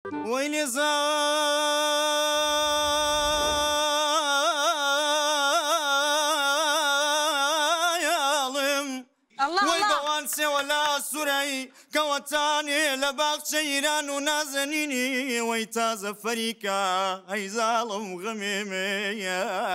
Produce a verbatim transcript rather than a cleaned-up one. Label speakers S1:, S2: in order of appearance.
S1: ويلي زايالم
S2: الله
S1: وي
S2: الله
S1: بوانسي ولا سوري كوتاني لباق شيران ونازنيني وي تازة فريكا هي ظالم غميمي